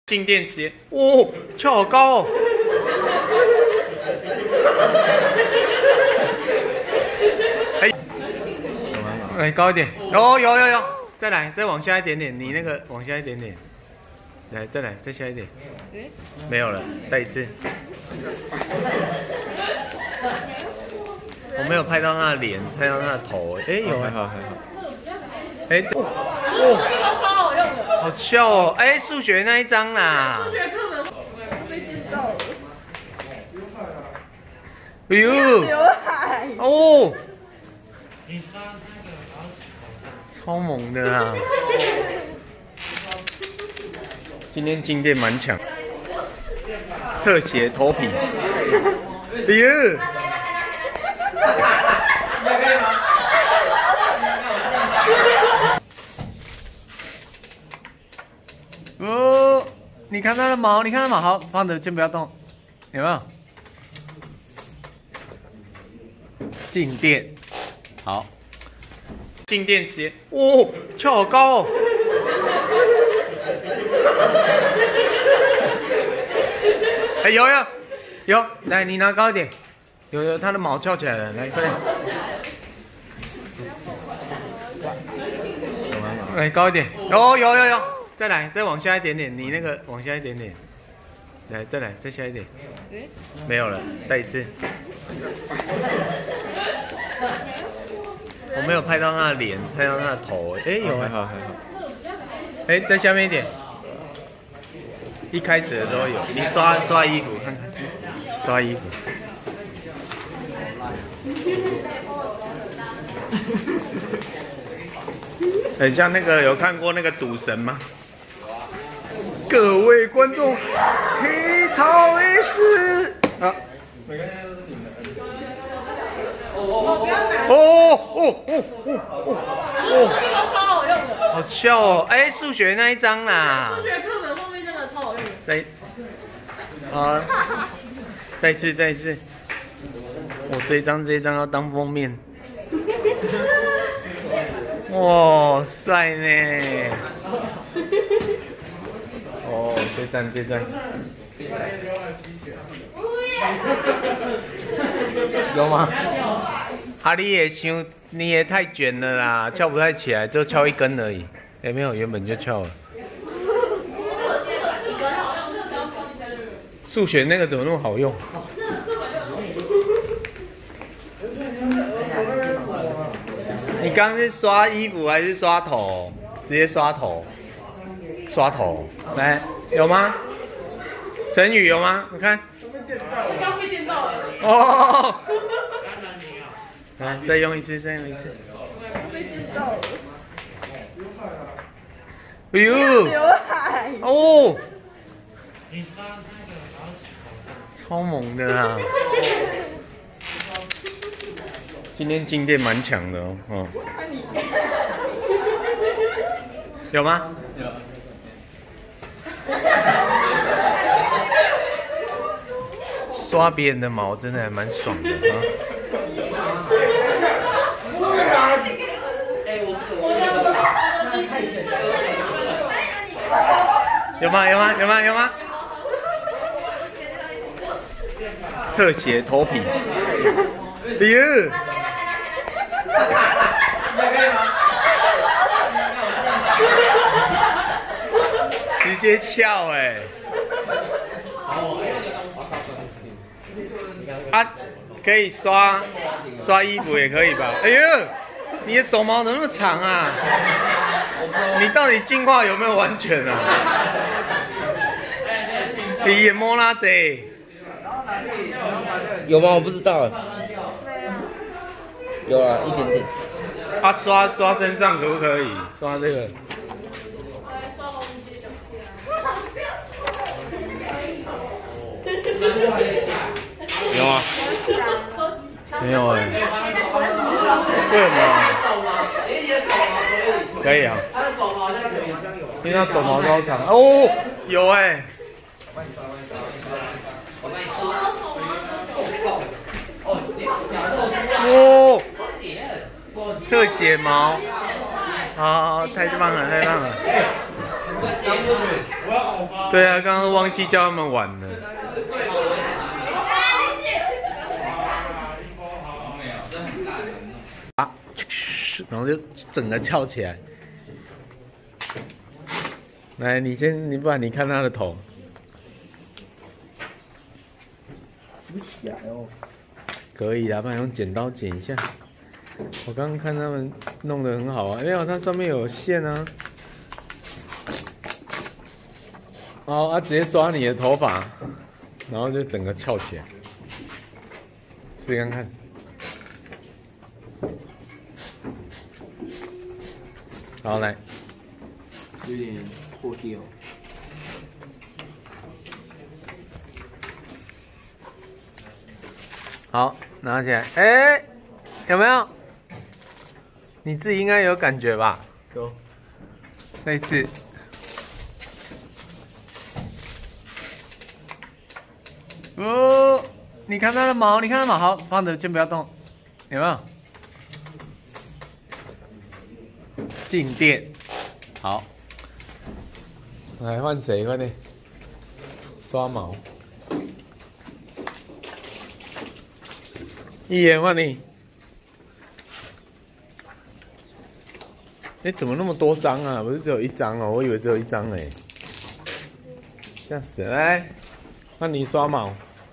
静电实验，哦，跳好高哦！哎，高一点，有，再来，再往下一点点，你那个往下一点点，来，再来，再下一点，没有了，再一次。我没有拍到他的脸，拍到他的头，哎，有，还好。哎，这个超好用的，好笑哦！哎，数学那一张啦，数学课本被知道了。哎呦，刘海哦，超猛的啊！今天静电蛮强，特写头皮。哎呦！哦，你看它的毛，好，放着，先不要动，有没有？静电，好，静电实验，哦，跳好高哦！哎，有，来，你拿高一点，有，它的毛翘起来了，来，快点。来高一点，有，再来，再往下一点点，你那个往下一点点，来，再来，再下一点，没有了，再一次。我没有拍到他的脸，拍到他的头，哎，有，还好。哎，在下面一点，一开始的时候有，你刷衣服看看，刷衣服。很像那个有看过那个赌神吗？各位观众，黑桃 S 啊！ 这个超好用的， 好笑哦！哎，数学那一张啦， 数学课本后面那个超好用的。 再一次，我这一张要当封面。哇，帅呢！哦，这张。有吗？啊，你也想，你也太卷了啦，翘不太起来，就翘一根而已。哎，没有，原本就翘了。数学那个怎么那么好用？你刚刚是刷衣服还是刷头？直接刷头，来，有吗？成语有吗？我看。 我刚被电到了。 哦。来，再用一次。 被电到了。 哎呦。 刘海。 哦。超猛的啊！今天静电蛮强的哦。有吗？有。刷别人的毛真的还蛮爽的啊！有吗？特写头皮。哎呦！直接翘哎！啊，可以刷衣服也可以吧？哎呦，你的手毛怎么那么长啊？你到底进化有没有完全啊？你也摸拉贼？ 有吗？我不知道。有啊，一点点。 啊，刷身上可不可以？刷这个。有啊。没有哎。为什么？可以啊。因为他手毛超长。哦，有哎。哦，特写毛，好，太棒了， 对啊，刚刚忘记叫他们玩了。啊，然后就整个翘起来。来，你不然你看他的头。 浮起来哦。 可以啊，不然用剪刀剪一下。我刚刚看他们弄得很好啊，没有，它上面有线啊。哦，直接刷你的头发，然后就整个翘起来，试看看。好，来， 有点破掉。 好，拿起来，哎，有没有？你自己应该有感觉吧？ 有。 类似。哦，你看它的毛，你看它的毛，好，放着，先不要动，有没有？静电，好，来换谁？快点，刷毛。一言换你。哎，怎么那么多张啊？不是只有一张哦，我以为只有一张哎，吓死了！来，换你刷毛。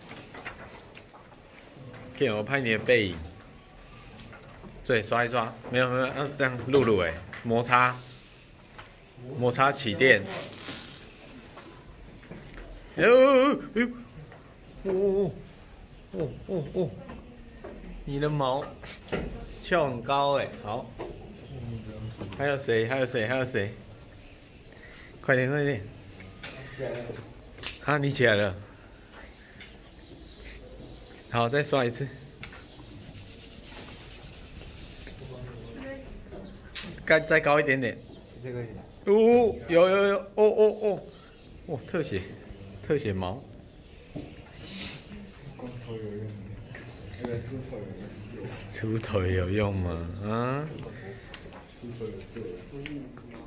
给我拍你的背影。对，刷一刷，没有，要这样录哎，摩擦起电。哦，你的毛翘很高哎，好。还有谁？快点！啊，你起来了。好，再刷一次。再高一点点。 这个。 哦，有，哦，特写毛。 光头有用，那个秃头有用。 秃头有用吗？啊？ 秃头有用。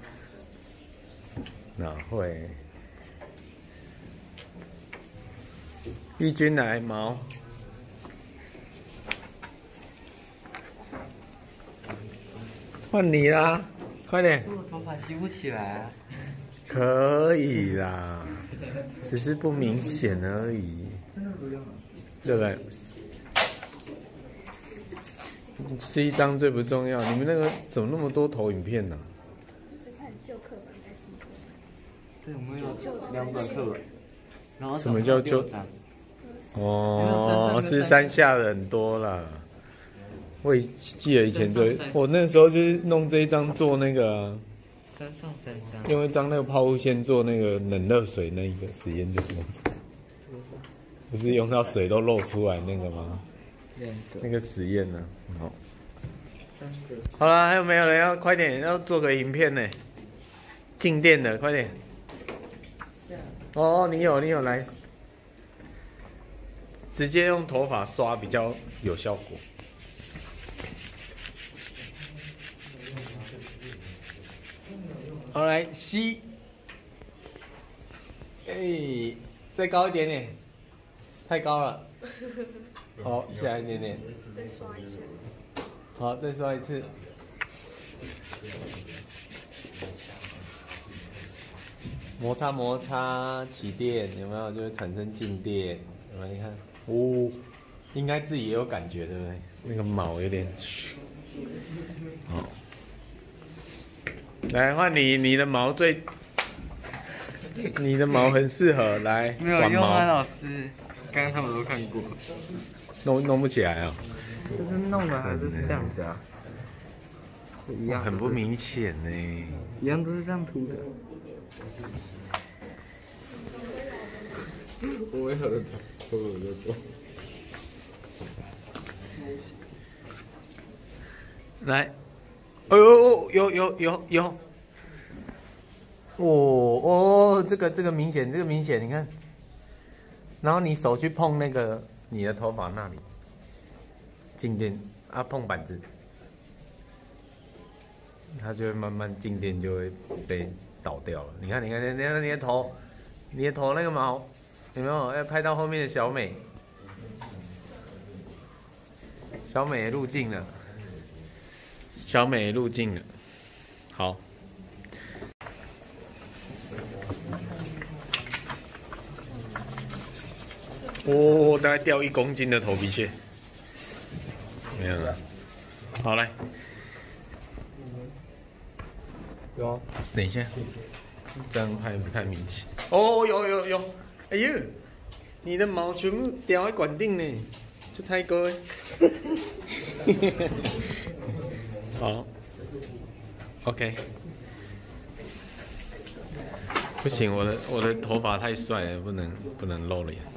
哪会？义军来毛。换你啦，快点！ 我头发吸不起来啊。 可以啦，只是不明显而已。对不对？这一张最不重要。你们那个怎么那么多投影片呢？ 是看旧课本还是新课本？ 对，我们有2本课本。然后什么叫旧？哦，是山下的很多啦。我也记得以前我那时候就是弄这一张做那个山上3张， 用一张那个抛物线做那个冷热水那一个实验，就是那种，不是用到水都漏出来那个吗？那个实验呢？好，好了，还有没有人要快点要做个影片呢？静电的，快点。哦，你有来，直接用头发刷比较有效果。好，来吸，哎，再高一点点，太高了。好，下来一点点。 再刷一下。 好，再刷一次。摩擦起电，有没有？就会产生静电。有没有？你看，哦，应该自己也有感觉，对不对？那个毛有点。好。来换你的毛你的毛很适合来没有用啊，老师。刚刚他们都看过。 弄不起来啊。 这是弄的还是这样子啊？一样。 很不明显呢。 一样都是这样涂的。我也有的涂，我的涂。 来。哦，有，哦，这个明显，你看，然后你手去碰那个你的头发那里，静电啊，碰板子，它就会慢慢静电就会被倒掉了。你看，你的头，你的头那个毛有没有？要拍到后面的小美，小美入镜了，小美入镜了。好。哦，大概掉1公斤的头皮屑，没有了。好来， 有啊， 等一下，这样拍不太明显。哦，有，哎呦，你的毛全部掉在管顶呢，这太高哎。好 ，OK。不行，我的头发太帅了，不能露脸。